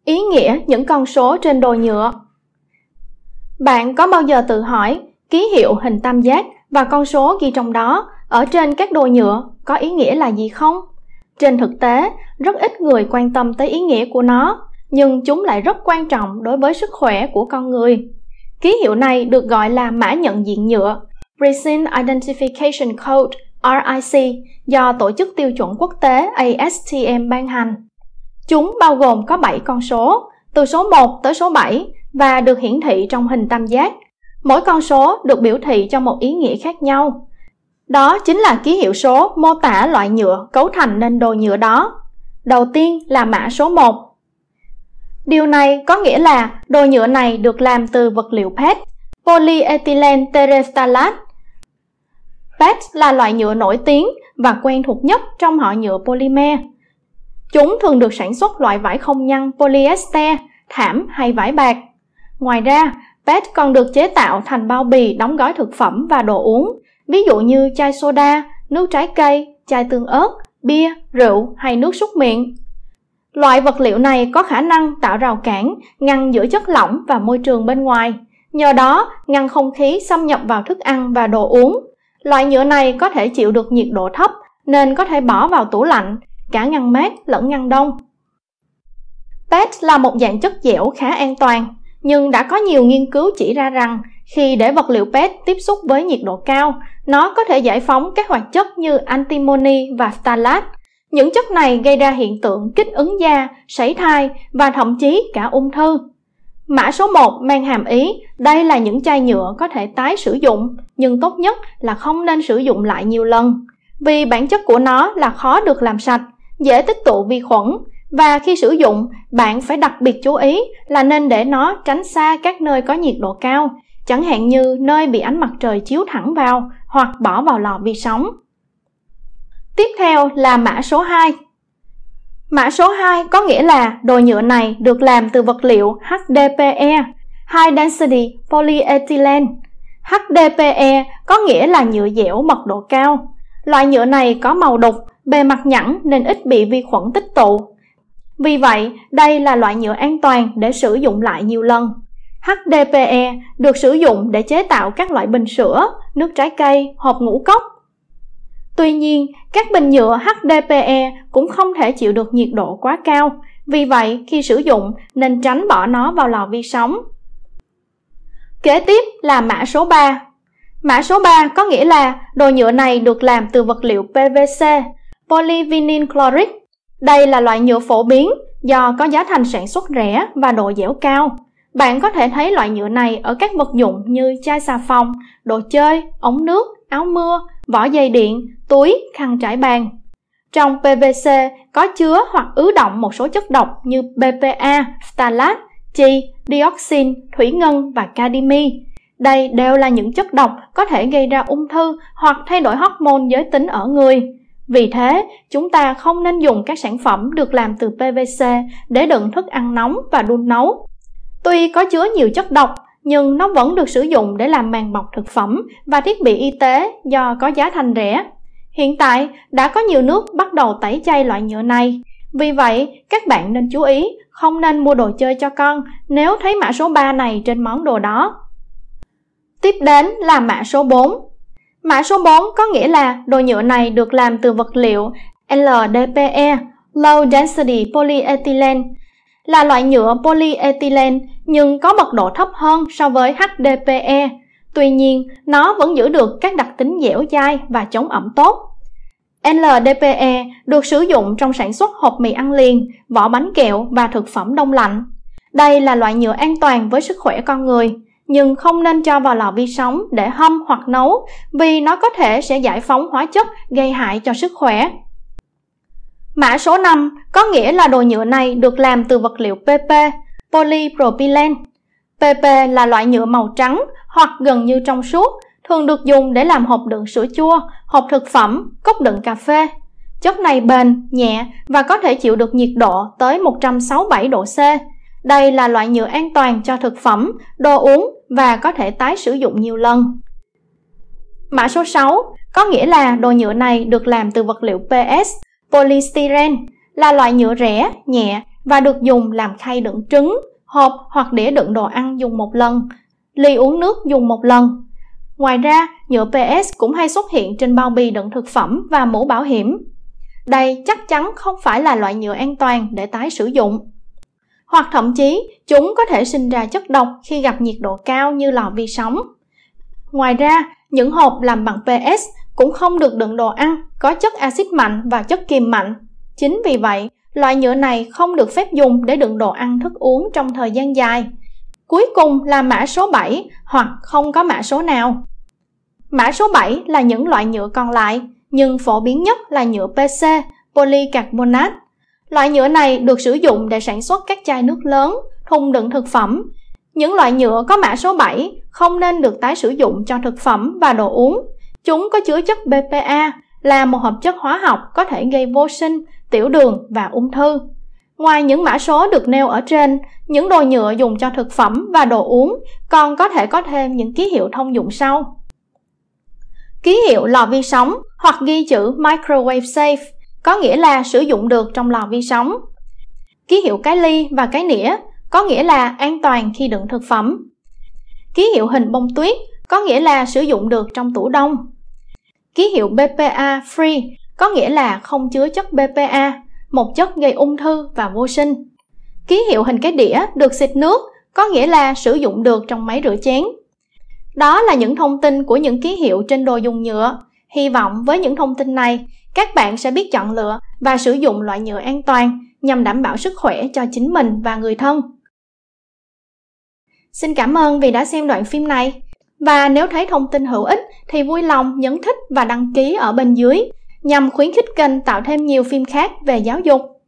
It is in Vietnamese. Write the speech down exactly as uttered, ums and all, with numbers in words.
Ý nghĩa những con số trên đồ nhựa. Bạn có bao giờ tự hỏi ký hiệu hình tam giác và con số ghi trong đó ở trên các đồ nhựa có ý nghĩa là gì không? Trên thực tế, rất ít người quan tâm tới ý nghĩa của nó, nhưng chúng lại rất quan trọng đối với sức khỏe của con người. Ký hiệu này được gọi là mã nhận diện nhựa, Resin Identification Code, R I C, do Tổ chức Tiêu chuẩn Quốc tế A S T M ban hành. Chúng bao gồm có bảy con số, từ số một tới số bảy, và được hiển thị trong hình tam giác. Mỗi con số được biểu thị cho một ý nghĩa khác nhau. Đó chính là ký hiệu số mô tả loại nhựa cấu thành nên đồ nhựa đó. Đầu tiên là mã số một. Điều này có nghĩa là đồ nhựa này được làm từ vật liệu pê e tê, polyethylene terephthalate. pê e tê là loại nhựa nổi tiếng và quen thuộc nhất trong họ nhựa polymer. Chúng thường được sản xuất loại vải không nhăn polyester, thảm hay vải bạc. Ngoài ra, pê e tê còn được chế tạo thành bao bì đóng gói thực phẩm và đồ uống, ví dụ như chai soda, nước trái cây, chai tương ớt, bia, rượu hay nước súc miệng. Loại vật liệu này có khả năng tạo rào cản, ngăn giữa chất lỏng và môi trường bên ngoài, nhờ đó ngăn không khí xâm nhập vào thức ăn và đồ uống. Loại nhựa này có thể chịu được nhiệt độ thấp nên có thể bỏ vào tủ lạnh, cả ngăn mát lẫn ngăn đông. pê e tê là một dạng chất dẻo khá an toàn, nhưng đã có nhiều nghiên cứu chỉ ra rằng khi để vật liệu pê e tê tiếp xúc với nhiệt độ cao, nó có thể giải phóng các hoạt chất như antimony và phthalate. Những chất này gây ra hiện tượng kích ứng da, sảy thai và thậm chí cả ung thư. Mã số một mang hàm ý đây là những chai nhựa có thể tái sử dụng, nhưng tốt nhất là không nên sử dụng lại nhiều lần, vì bản chất của nó là khó được làm sạch, dễ tích tụ vi khuẩn, và khi sử dụng, bạn phải đặc biệt chú ý là nên để nó tránh xa các nơi có nhiệt độ cao, chẳng hạn như nơi bị ánh mặt trời chiếu thẳng vào hoặc bỏ vào lò vi sóng. Tiếp theo là mã số hai. Mã số hai có nghĩa là đồ nhựa này được làm từ vật liệu H D P E, High Density Polyethylene. H D P E có nghĩa là nhựa dẻo mật độ cao. Loại nhựa này có màu đục, bề mặt nhẵn nên ít bị vi khuẩn tích tụ. Vì vậy, đây là loại nhựa an toàn để sử dụng lại nhiều lần. H D P E được sử dụng để chế tạo các loại bình sữa, nước trái cây, hộp ngũ cốc. Tuy nhiên, các bình nhựa H D P E cũng không thể chịu được nhiệt độ quá cao, vì vậy khi sử dụng nên tránh bỏ nó vào lò vi sóng. Kế tiếp là mã số ba. Mã số ba có nghĩa là đồ nhựa này được làm từ vật liệu P V C, polyvinyl chloride. Đây là loại nhựa phổ biến do có giá thành sản xuất rẻ và độ dẻo cao. Bạn có thể thấy loại nhựa này ở các vật dụng như chai xà phòng, đồ chơi, ống nước, áo mưa, vỏ dây điện, túi, khăn trải bàn. Trong P V C có chứa hoặc ứ đọng một số chất độc như B P A, phthalate, chì, dioxin, thủy ngân và cadimi. Đây đều là những chất độc có thể gây ra ung thư hoặc thay đổi hormone giới tính ở người. Vì thế, chúng ta không nên dùng các sản phẩm được làm từ P V C để đựng thức ăn nóng và đun nấu. Tuy có chứa nhiều chất độc, nhưng nó vẫn được sử dụng để làm màng bọc thực phẩm và thiết bị y tế do có giá thành rẻ. Hiện tại, đã có nhiều nước bắt đầu tẩy chay loại nhựa này. Vì vậy, các bạn nên chú ý không nên mua đồ chơi cho con nếu thấy mã số ba này trên món đồ đó. Tiếp đến là mã số bốn. Mã số bốn có nghĩa là đồ nhựa này được làm từ vật liệu L D P E, Low Density Polyethylene, là loại nhựa polyethylene nhưng có mật độ thấp hơn so với H D P E. Tuy nhiên, nó vẫn giữ được các đặc tính dẻo dai và chống ẩm tốt. L D P E được sử dụng trong sản xuất hộp mì ăn liền, vỏ bánh kẹo và thực phẩm đông lạnh. Đây là loại nhựa an toàn với sức khỏe con người, nhưng không nên cho vào lò vi sóng để hâm hoặc nấu vì nó có thể sẽ giải phóng hóa chất gây hại cho sức khỏe. Mã số năm có nghĩa là đồ nhựa này được làm từ vật liệu P P, polypropylene. P P là loại nhựa màu trắng hoặc gần như trong suốt, thường được dùng để làm hộp đựng sữa chua, hộp thực phẩm, cốc đựng cà phê. Chất này bền, nhẹ và có thể chịu được nhiệt độ tới một trăm sáu mươi bảy độ C. Đây là loại nhựa an toàn cho thực phẩm, đồ uống và có thể tái sử dụng nhiều lần. Mã số sáu có nghĩa là đồ nhựa này được làm từ vật liệu P S, polystyrene, là loại nhựa rẻ, nhẹ và được dùng làm khay đựng trứng, hộp hoặc đĩa đựng đồ ăn dùng một lần, ly uống nước dùng một lần. Ngoài ra, nhựa pê ét cũng hay xuất hiện trên bao bì đựng thực phẩm và mũ bảo hiểm. Đây chắc chắn không phải là loại nhựa an toàn để tái sử dụng. Hoặc thậm chí, chúng có thể sinh ra chất độc khi gặp nhiệt độ cao như lò vi sóng. Ngoài ra, những hộp làm bằng pê ét cũng không được đựng đồ ăn có chất axit mạnh và chất kiềm mạnh. Chính vì vậy, loại nhựa này không được phép dùng để đựng đồ ăn thức uống trong thời gian dài. Cuối cùng là mã số bảy hoặc không có mã số nào. Mã số bảy là những loại nhựa còn lại, nhưng phổ biến nhất là nhựa pê xê, polycarbonate. Loại nhựa này được sử dụng để sản xuất các chai nước lớn, thùng đựng thực phẩm. Những loại nhựa có mã số bảy không nên được tái sử dụng cho thực phẩm và đồ uống. Chúng có chứa chất bê pê a, là một hợp chất hóa học có thể gây vô sinh, tiểu đường và ung thư. Ngoài những mã số được nêu ở trên, những đồ nhựa dùng cho thực phẩm và đồ uống còn có thể có thêm những ký hiệu thông dụng sau. Ký hiệu lò vi sóng hoặc ghi chữ Microwave Safe, có nghĩa là sử dụng được trong lò vi sóng. Ký hiệu cái ly và cái nĩa, có nghĩa là an toàn khi đựng thực phẩm. Ký hiệu hình bông tuyết, có nghĩa là sử dụng được trong tủ đông. Ký hiệu bê pê a Free, có nghĩa là không chứa chất bê pê a, một chất gây ung thư và vô sinh. Ký hiệu hình cái đĩa được xịt nước, có nghĩa là sử dụng được trong máy rửa chén. Đó là những thông tin của những ký hiệu trên đồ dùng nhựa. Hy vọng với những thông tin này, các bạn sẽ biết chọn lựa và sử dụng loại nhựa an toàn nhằm đảm bảo sức khỏe cho chính mình và người thân. Xin cảm ơn vì đã xem đoạn phim này. Và nếu thấy thông tin hữu ích thì vui lòng nhấn thích và đăng ký ở bên dưới nhằm khuyến khích kênh tạo thêm nhiều phim khác về giáo dục.